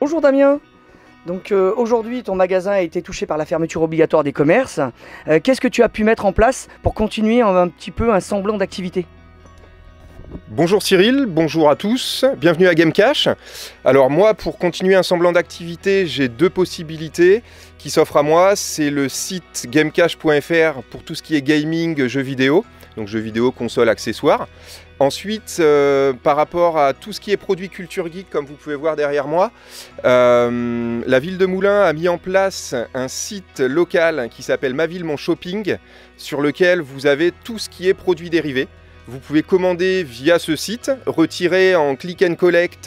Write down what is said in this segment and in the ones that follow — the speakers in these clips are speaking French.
Bonjour Damien. Donc aujourd'hui ton magasin a été touché par la fermeture obligatoire des commerces. Qu'est-ce que tu as pu mettre en place pour continuer un petit peu un semblant d'activité? Bonjour Cyril, bonjour à tous, bienvenue à GameCash. Alors moi, pour continuer un semblant d'activité, j'ai deux possibilités qui s'offrent à moi. C'est le site gamecash.fr pour tout ce qui est gaming, jeux vidéo, donc jeux vidéo, consoles, accessoires. Ensuite, par rapport à tout ce qui est produits culture geek, comme vous pouvez voir derrière moi, la ville de Moulins a mis en place un site local qui s'appelle Ma Ville Mon Shopping, sur lequel vous avez tout ce qui est produits dérivés. Vous pouvez commander via ce site, retirer en click and collect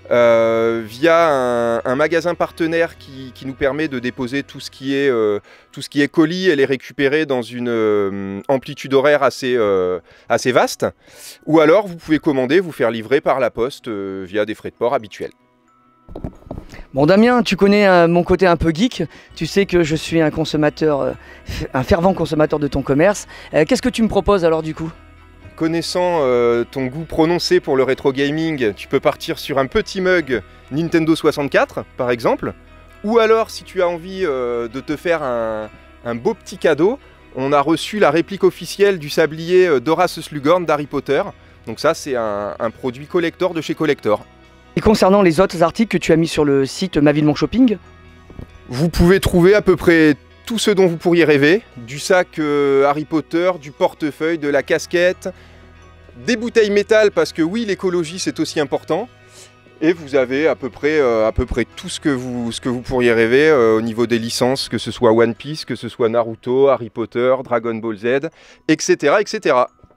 via un magasin partenaire qui nous permet de déposer tout ce qui est colis et les récupérer dans une amplitude horaire assez vaste. Ou alors vous pouvez commander, vous faire livrer par la poste via des frais de port habituels. Bon Damien, tu connais mon côté un peu geek, tu sais que je suis un consommateur, un fervent consommateur de ton commerce. Qu'est-ce que tu me proposes alors du coup ? Connaissant ton goût prononcé pour le rétro gaming, tu peux partir sur un petit mug Nintendo 64 par exemple. Ou alors si tu as envie de te faire un beau petit cadeau, on a reçu la réplique officielle du sablier d'Horace Slughorn d'Harry Potter. Donc ça c'est un produit collector de chez Collector. Et concernant les autres articles que tu as mis sur le site Ma Ville Mon Shopping, vous pouvez trouver à peu près tout ce dont vous pourriez rêver. Du sac Harry Potter, du portefeuille, de la casquette, des bouteilles métal parce que oui, l'écologie c'est aussi important. Et vous avez à peu près tout ce que vous pourriez rêver au niveau des licences, que ce soit One Piece, que ce soit Naruto, Harry Potter, Dragon Ball Z, etc. etc.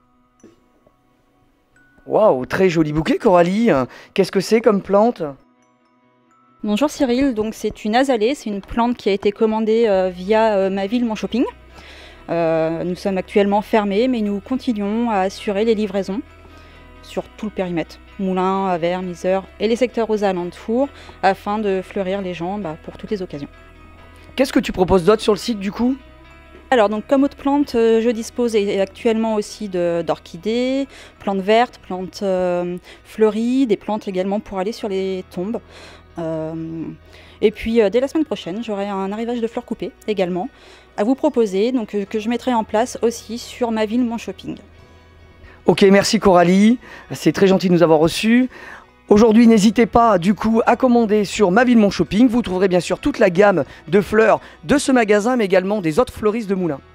Waouh, très joli bouquet Coralie. Qu'est-ce que c'est comme plante ? Bonjour Cyril, donc c'est une azalée, c'est une plante qui a été commandée via Ma Ville Mon Shopping. Nous sommes actuellement fermés, mais nous continuons à assurer les livraisons sur tout le périmètre, Moulins, Avers, Miseur et les secteurs aux alentours, afin de fleurir les gens pour toutes les occasions. Qu'est-ce que tu proposes d'autre sur le site du coup ? Alors donc comme autre plante, je dispose actuellement aussi d'orchidées, plantes vertes, plantes fleuries, des plantes également pour aller sur les tombes. Et puis dès la semaine prochaine, j'aurai un arrivage de fleurs coupées également à vous proposer, donc que je mettrai en place aussi sur Ma Ville Mon Shopping. Ok, merci Coralie, c'est très gentil de nous avoir reçus. Aujourd'hui, n'hésitez pas du coup à commander sur Ma Ville Mon Shopping. Vous trouverez bien sûr toute la gamme de fleurs de ce magasin, mais également des autres fleuristes de Moulins.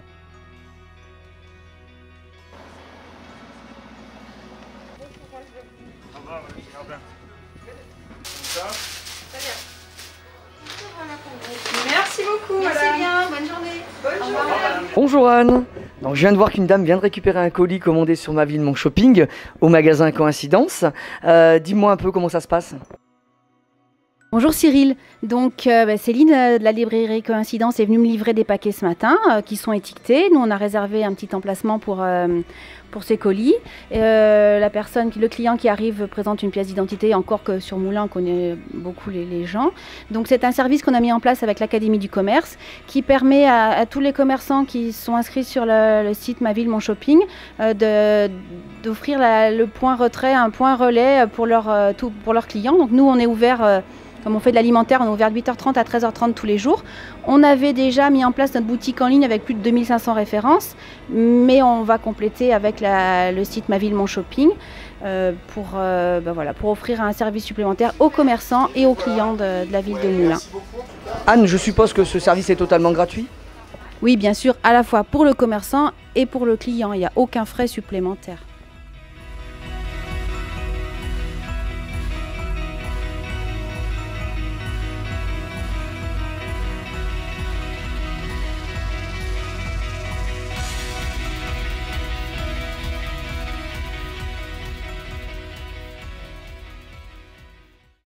Merci beaucoup, merci bien, bonne journée. Bonne journée. Bonjour Anne. Donc, je viens de voir qu'une dame vient de récupérer un colis commandé sur Ma Ville Mon Shopping au magasin Coïncidence. Dis-moi un peu comment ça se passe. Bonjour Cyril, donc Céline de la librairie Coïncidence est venue me livrer des paquets ce matin qui sont étiquetés. Nous on a réservé un petit emplacement pour ces colis. Le client qui arrive présente une pièce d'identité, encore que sur Moulins on connaît beaucoup les gens. Donc c'est un service qu'on a mis en place avec l'Académie du commerce qui permet à tous les commerçants qui sont inscrits sur le site Ma Ville Mon Shopping d'offrir le point retrait, un point relais pour leurs clients. Donc nous on est ouvert. Comme on fait de l'alimentaire, on est ouvert de 8h30 à 13h30 tous les jours. On avait déjà mis en place notre boutique en ligne avec plus de 2500 références, mais on va compléter avec le site Ma Ville Mon Shopping pour offrir un service supplémentaire aux commerçants et aux clients de la ville de Moulins. Anne, je suppose que ce service est totalement gratuit ? Oui, bien sûr, à la fois pour le commerçant et pour le client. Il n'y a aucun frais supplémentaire.